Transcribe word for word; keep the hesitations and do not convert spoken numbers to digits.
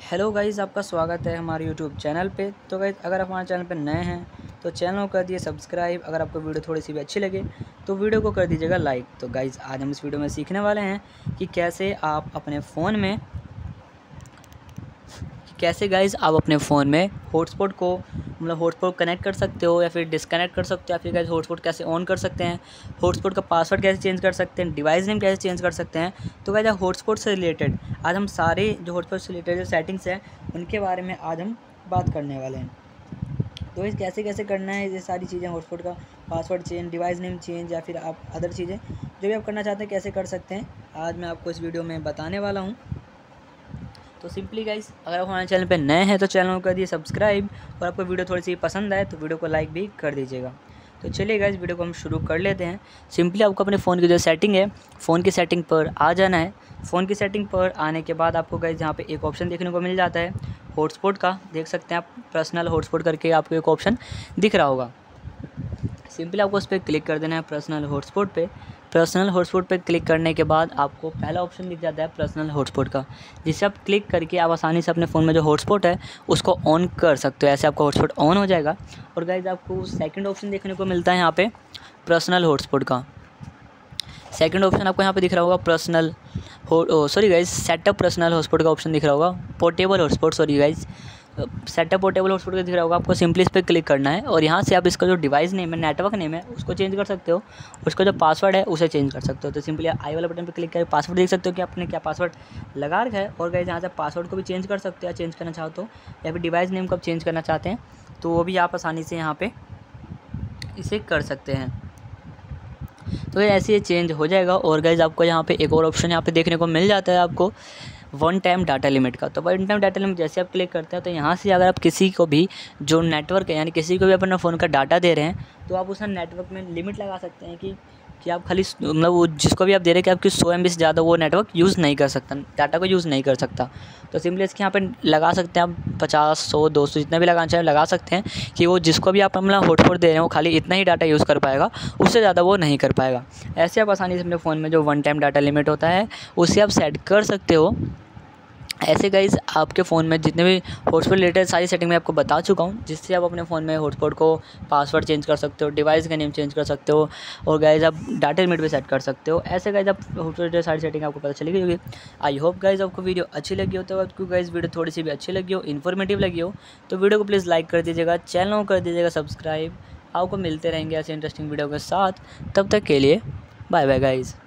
Hello guys, आपका स्वागत है हमारे यूट्यूब चैनल पे। तो गाइज़, अगर आप हमारे चैनल पे नए हैं तो चैनल को कर दिए सब्सक्राइब। अगर आपको वीडियो थोड़ी सी भी अच्छी लगे तो वीडियो को कर दीजिएगा लाइक। तो गाइज़, आज हम इस वीडियो में सीखने वाले हैं कि कैसे आप अपने फ़ोन में कैसे गाइज़ आप अपने फ़ोन में हॉटस्पॉट को मतलब हॉटस्पॉट कनेक्ट कर सकते हो या फिर डिस्कनेक्ट कर सकते हो, या फिर गाइज़ हॉटस्पॉट कैसे ऑन कर सकते हैं, हॉटस्पॉट का पासवर्ड कैसे चेंज कर सकते हैं, डिवाइस नेम कैसे चेंज कर सकते हैं। तो गाइज़ हॉटस्पॉट से रिलेटेड आज हम सारे जो हॉटस्पॉट से रिलेटेड जो सेटिंग्स हैं उनके बारे में आज हम बात करने वाले हैं। तो इस कैसे कैसे करना है ये सारी चीज़ें, हॉटस्पॉट का password change, device name change या फिर आप अदर चीज़ें जो भी आप करना चाहते हैं कैसे कर सकते हैं, आज मैं आपको इस वीडियो में बताने वाला हूँ। तो सिंपली गाइस, अगर आप हमारे चैनल पे नए हैं तो चैनल को कर दिए सब्सक्राइब, और आपको वीडियो थोड़ी सी पसंद आए तो वीडियो को लाइक भी कर दीजिएगा। तो चलिए गाइस, वीडियो को हम शुरू कर लेते हैं। सिंपली आपको अपने फ़ोन की जो सेटिंग है, फ़ोन की सेटिंग पर आ जाना है। फ़ोन की सेटिंग पर आने के बाद आपको गाइस यहाँ पे एक ऑप्शन देखने को मिल जाता है हॉटस्पॉट का। देख सकते हैं आप, पर्सनल हॉटस्पॉट करके आपको एक ऑप्शन दिख रहा होगा। सिंपली आपको उस पर क्लिक कर देना है, पर्सनल हॉटस्पॉट पे। पर्सनल हॉटस्पॉट पे क्लिक करने के बाद आपको पहला ऑप्शन दिख जाता है पर्सनल हॉटस्पॉट का, जिसे आप क्लिक करके आप आसानी से अपने फ़ोन में जो हॉटस्पॉट है उसको ऑन कर सकते हो। ऐसे आपका हॉटस्पॉट ऑन हो जाएगा। और गाइस, आपको सेकंड ऑप्शन देखने को मिलता है यहाँ पे पर्सनल हॉटस्पॉट का। सेकंड ऑप्शन आपको यहाँ पे दिख रहा होगा पर्सनल हो sorry guys setup personal hotspot का ऑप्शन दिख रहा होगा, portable hotspot sorry guys setup portable hotspot का दिख रहा होगा। आपको सिंपली इस पर क्लिक करना है और यहाँ से आप इसका जो डिवाइस नेम है, नेटवर्क नेम है, उसको चेंज कर सकते हो। उसका जो पासवर्ड है उसे चेंज कर सकते हो। तो सिंपली आई वाला बटन पर क्लिक करके पासवर्ड देख सकते हो कि आपने क्या पासवर्ड लगा रखा है। और गाइस, यहाँ से पासवर्ड को भी चेंज कर सकते हो, चेंज करना चाहो तो, या फिर डिवाइस नेम को आप चेंज करना चाहते हैं तो वो भी आप आसानी से यहाँ पर इसे कर सकते हैं। तो ये ऐसे ही चेंज हो जाएगा। और गाइस, आपको यहाँ पे एक और ऑप्शन यहाँ पे देखने को मिल जाता है आपको वन टाइम डाटा लिमिट का। तो वन टाइम डाटा लिमिट जैसे आप क्लिक करते हैं तो यहाँ से अगर आप किसी को भी जो नेटवर्क है, यानी किसी को भी अपना फ़ोन का डाटा दे रहे हैं, तो आप उस नेटवर्क में लिमिट लगा सकते हैं कि कि आप खाली मतलब वो जिसको भी आप दे रहे हैं कि आपकी सौ एम बी से ज़्यादा वो नेटवर्क यूज़ नहीं कर सकता, डाटा को यूज़ नहीं कर सकता। तो सिंपली इसके यहाँ पे लगा सकते हैं आप पचास, सौ, दो सौ जितना भी लगाना चाहें लगा सकते हैं कि वो जिसको भी आप अपना हॉटस्पॉट दे रहे हैं वो खाली इतना ही डाटा यूज़ कर पाएगा, उससे ज़्यादा वो नहीं कर पाएगा। ऐसे आप आसानी से अपने फ़ोन में जो वन टाइम डाटा लिमिट होता है उसे आप सेट कर सकते हो। ऐसे गाइस, आपके फ़ोन में जितने भी हॉटस्पॉट रिलेटेड सारी सेटिंग मैं आपको बता चुका हूँ, जिससे आप अपने फ़ोन में हॉटस्पॉट को पासवर्ड चेंज कर सकते हो, डिवाइस का नेम चेंज कर सकते हो, और गाइस आप डाटा लिमिट भी सेट कर सकते हो। ऐसे गाइस आप हॉटस्पॉट रिलेटेड सारी सेटिंग आपको पता चली गई होगी। आई होप गाइस आपको वीडियो अच्छी लगी हो। तो आपको गाइस वीडियो थोड़ी सी भी अच्छी लगी हो, इन्फॉर्मेटिव लगी हो, तो वीडियो को प्लीज़ लाइक कर दीजिएगा, चैनल को कर दीजिएगा सब्सक्राइब। आपको मिलते रहेंगे ऐसे इंटरेस्टिंग वीडियो के साथ। तब तक के लिए बाय बाय गाइज़।